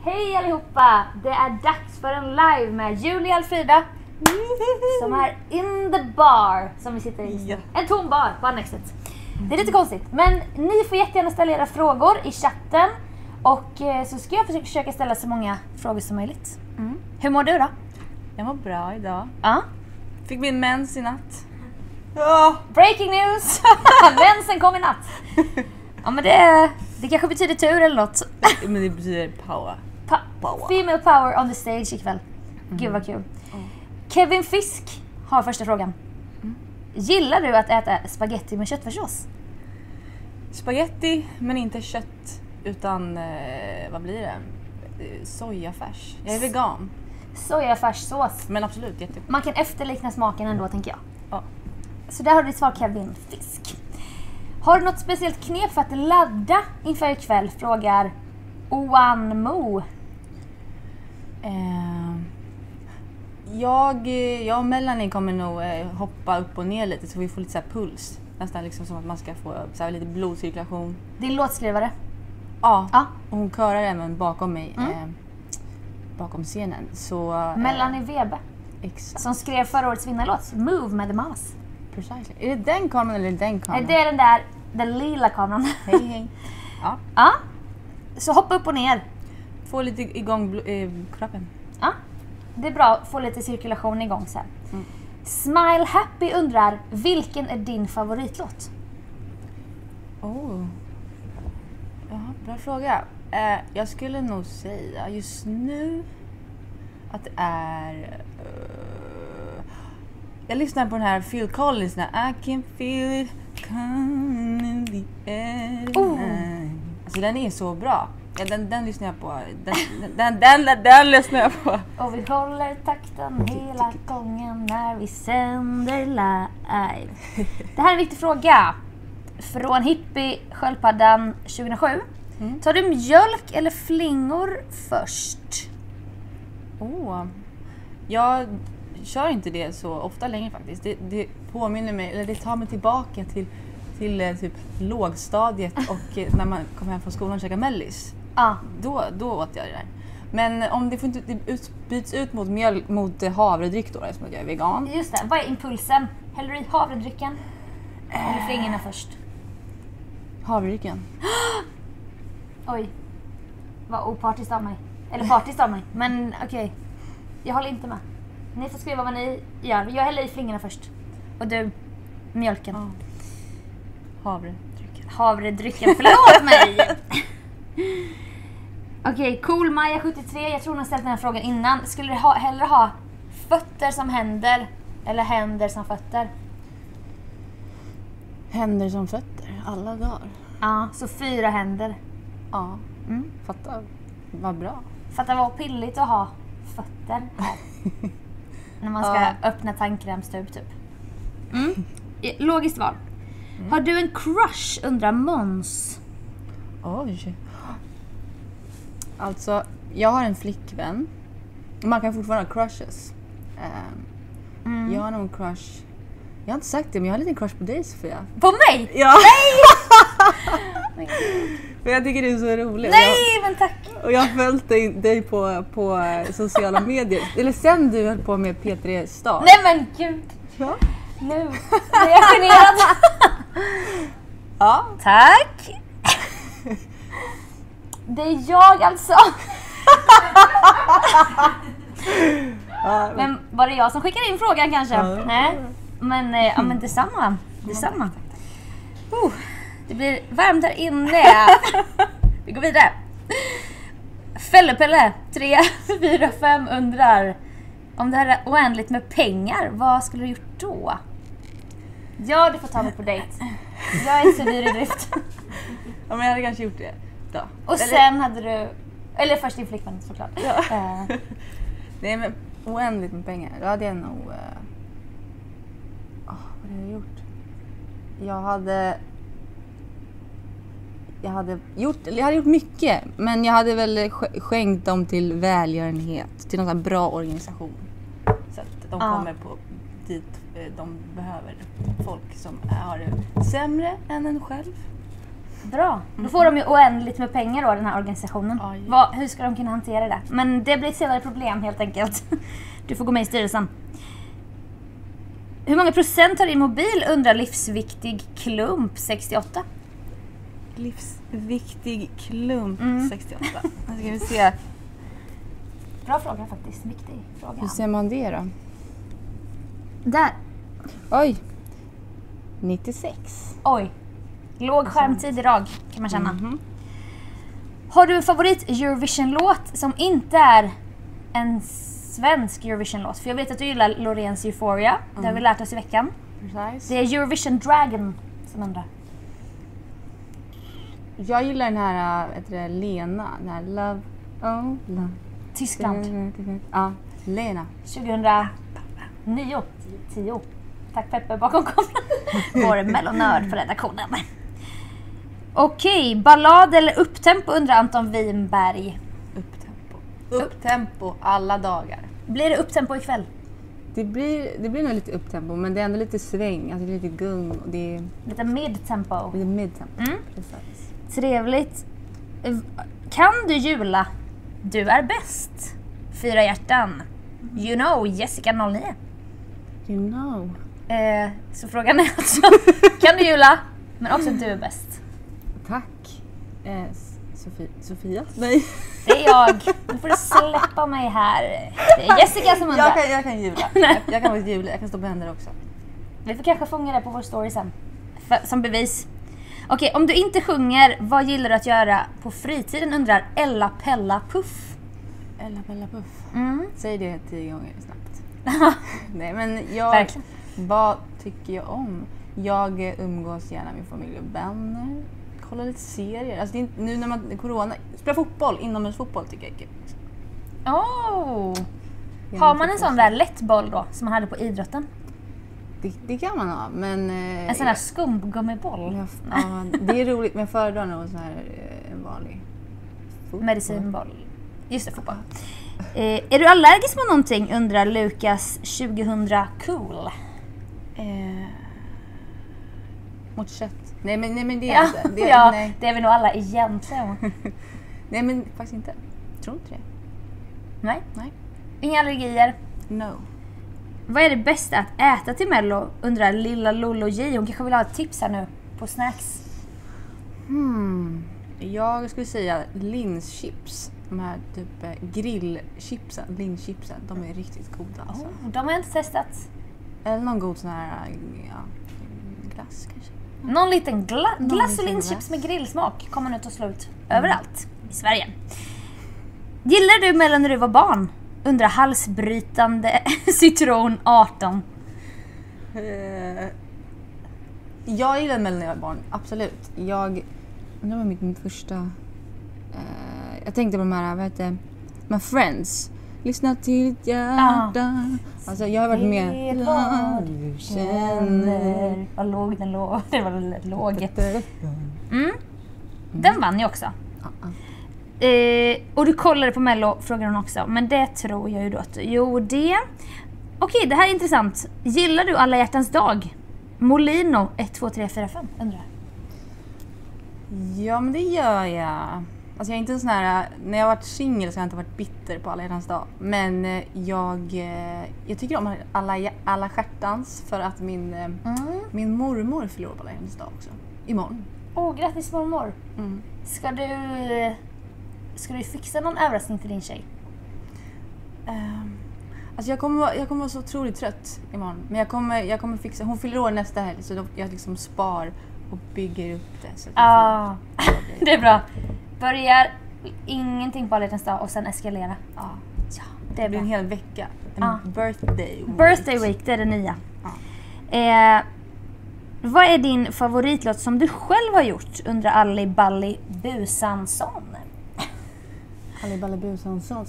Hej allihopa! Det är dags för en live med Julia Alfrida som är in the bar som vi sitter i. Ja. En tom bar på Annexet. Det är lite konstigt, men ni får jättegärna ställa era frågor i chatten och så ska jag försöka ställa så många frågor som möjligt. Hur mår du då? Jag mår bra idag. Ja. Fick min mens i natt. Ja. Breaking news! Mensen kom i natt. Ja, men det kanske betyder tur eller något. Men det betyder power. Female power on the stage ikväll. Gud vad kul. Kevin Fisk har första frågan. Gillar du att äta spaghetti med köttfärssås? Spaghetti, men inte kött. Utan, vad blir det? Sojafärs. Jag är vegan. Sojafärssås. Men absolut, Man kan efterlikna smaken ändå, tänker jag. Ja. Så där har du ditt svar, Kevin Fisk. Har du något speciellt knep för att ladda inför ikväll? Frågar Oan Mo. Jag och Melanie kommer nog hoppa upp och ner lite så vi får lite så här puls. Nästan liksom som att man ska få så här lite blodcirkulation. Din låtskrivare. Ja. Ja. Och hon körar även bakom mig. Bakom scenen. Så, Melanie Webe. Exakt. Som skrev förra årets vinnarlåt Move med The Mamas. Precisely. Är det den kameran eller den kameran? Det är den lila kameran. Hej. Ja. Ja. Så hoppa upp och ner. Få lite igång kroppen. Ja. Det är bra att få lite cirkulation igång sen. Smile Happy undrar, vilken är din favoritlåt? Ja, bra fråga. Jag skulle nog säga just nu att det är... jag lyssnar på den här Phil Collins. I can feel it coming in the air. Alltså den är så bra. Ja, den lyssnar jag på. Den lyssnar jag på. Och vi håller takten hela gången när vi sänder live. Det här är en viktig fråga. Från Hippie Sköldpaddan 2007. Tar du mjölk eller flingor först? Jag kör inte det så ofta längre faktiskt. Det påminner mig, eller det tar mig tillbaka till typ lågstadiet och när man kom hem från skolan och käkade mellis. Då åt jag det där. Men om det får inte byts ut mot mjölk, mot havredryck då, eftersom jag är vegan. Just det, vad är impulsen? Häller du i havredrycken? Eller flingorna först? Havredrycken. Oj, vad opartiskt av mig. Eller partiskt av mig, men okej. Jag håller inte med. Ni får skriva vad ni gör. Jag häller i flingorna först. Och du, mjölken. Havredrycken, förlåt mig! Okej, Cool Maja 73. Jag tror hon har ställt den här frågan innan. Skulle du hellre ha fötter som händer eller händer som fötter? Händer som fötter, alla dagar. Ja, så 4 händer. Ja, fattar. Vad bra. Fattar vad pilligt att ha fötter här. När man ska öppna tandkrämstub typ. Logiskt val. Har du en crush, undrar Måns? Oj. Alltså, jag har en flickvän. Man kan fortfarande ha crushes. Jag har någon crush. Jag har inte sagt det, men jag har en liten crush på dig, Sofia. På mig? Ja. Nej! Men jag tycker det är så roligt. Nej, men tack. Och jag har följt dig på sociala medier. Eller sen du höll på med P3 Star. Nej men gud. Ja. Nu är jag generad. Ja. Tack. Det är jag alltså. Men var det jag som skickade in frågan kanske? Nej. Men detsamma. Det blir varmt här inne. Vi går vidare. Fällepelle 3, 4, 5 undrar, om det här är oändligt med pengar, vad skulle du gjort då? Ja, du får ta mig på dejt. Jag är inte så dyr i drift. Ja, men jag hade kanske gjort det då. Och sen hade du, eller först din flickvän såklart. Ja. Nej, men oändligt med pengar. Då hade jag nog... vad hade jag gjort? Jag hade gjort mycket, men jag hade väl skänkt dem till välgörenhet, till någon bra organisation. Så att de kommer på dit de behöver folk som har det sämre än en själv. Bra. Då får de ju oändligt med pengar då, den här organisationen. Hur ska de kunna hantera det? Men det blir ett senare problem helt enkelt. Du får gå med i styrelsen. Hur många procent har din mobil undrar livsviktig klump 68? Livsviktig klump 68. Ska vi se. Bra fråga faktiskt. Viktig fråga. Hur ser man det då? Där. Oj. 96. Oj. Låg skärmtid idag kan man känna. Har du en favorit Eurovision-låt som inte är en svensk Eurovision-låt? För jag vet att du gillar Loreens Euphoria. Det har vi lärt oss i veckan. Precis. Det är Eurovision Dragon som undrar. Jag gillar den här, Lena. Den här Love, oh love. Tyskland. Ja, Lena. 2009. 10. Tack Peppe bakom kameran. Vår mellonörd på redaktionen. Okej, ballad eller upptempo undrar Anton Winberg. Upptempo alla dagar. Blir det upptempo ikväll? Det blir nog lite upptempo, men det är ändå lite sväng, alltså lite gung och det är lite midtempo. Lite midtempo. Precis. Trevligt. Kan du jula? Du är bäst. 4 hjärtan. You know, Jessica 09. You know. Så frågan är alltså, kan du jula? Men också du är bäst. Tack. Sofia? Nej. Det är jag. Nu får du släppa mig här. Det är Jessica som undrar. Jag kan jula. Jag kan faktiskt jula. Jag kan stå på händer också. Vi får kanske sjunga det på vår story sen. Som bevis. Okej, om du inte sjunger, vad gillar du att göra på fritiden undrar Ella Pella Puff. Ella Pella Puff. Säg det 10 gånger snabbt. Nej, men vad tycker jag om? Jag umgås gärna med familj och vänner. Kolla lite serier. Alltså det är nu när man corona, spela fotboll, inomhusfotboll tycker jag är kul. Har man en sån där lättboll då som man hade på idrotten? Det kan man ha, men en sån här skumgummiboll. Ja, det är roligt, men jag föredrar nog så här en vanlig fotboll. Medicinboll. Just det, fotboll. Är du allergisk mot någonting undrar Lukas 2000 cool. Mot kött. Nej men det är inte. Nej. Det är vi nog alla egentligen. Nej men faktiskt inte. Tror inte det. Nej. Inga allergier. No. Vad är det bästa att äta till Mello undrar lilla Lollo J. Hon kanske vill ha ett tips här nu på snacks. Jag skulle säga linschips. De här typ grillchipsen, linschipsen, de är riktigt goda alltså. De har jag inte testat. Eller någon god sån här glass kanske. Någon liten glass och linschips med grillsmak kommer nu ta slut överallt i Sverige. Gillar du Mello när du var barn? Undrar halsbrytande citron 18. Jag gillade Mello när jag var barn, absolut. Det var mitt första... jag tänkte på de här, vad heter det? Friends. Lyssna till ditt hjärta. Alltså jag har varit med. Vad du känner. Vad låg den låg. Det var väldigt låg. Den vann ju också. Och du kollade på Mello, frågar hon också. Men det tror jag ju då att du gjorde. Okej, det här är intressant. Gillar du Alla hjärtans dag? Molino 1, 2, 3, 4, 5 undrar. Ja, men det gör jag. Alltså jag är inte en sån här, när jag har varit singel så har jag inte varit bitter på Alla hjärtans dag. Men jag tycker om alla stjärtans för att min mormor förlorar på Alla hjärtans dag också. Imorgon. Grattis mormor. Ska du fixa någon överraskning till din tjej? Alltså jag kommer vara så otroligt trött imorgon. Men jag kommer fixa, hon fyller år nästa helg så jag liksom spar och bygger upp det. Så det är bra. Börjar ingenting på Alla hjärtans dag och sen eskalera. Ja, det blir en hel vecka. Birthday week, det är det nya. Vad är din favoritlåt som du själv har gjort? Undrar Ali Balli Busansson. Ali Balli Busansson.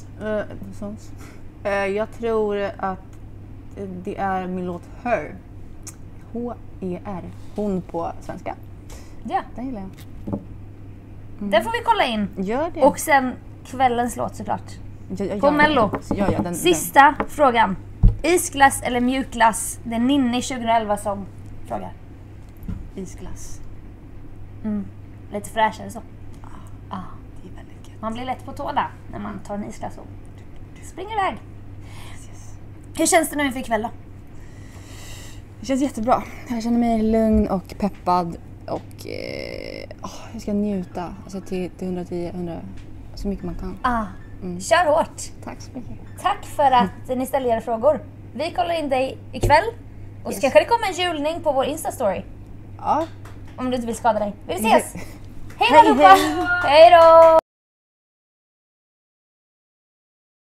Jag tror att det är min låt Her. H-E-R. Hon på svenska. Ja. Den gillar jag. Den får vi kolla in. Gör det. Och sen kvällens låt såklart. På Mello. Sista frågan. Isglass eller mjukglass? Det är Ninni 2011 som frågar. Isglass. lite fräschare så. Ja. Det är väldigt gött. Man blir lätt på tårna när man tar en isglass och springer iväg. Yes. Hur känns det nu inför ikväll då? Det känns jättebra. Jag känner mig lugn och peppad. Och jag ska njuta alltså till 110-100 så mycket man kan. Kör hårt. Tack så mycket. Tack för att ni ställer era frågor. Vi kollar in dig ikväll. Och så kanske det kommer en julning på vår Insta-story. Ja. Om du inte vill skada dig. Vi ses! Hej. Hej då allihopa! Hej då!